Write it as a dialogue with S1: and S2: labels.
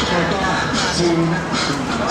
S1: แล้วก็จีน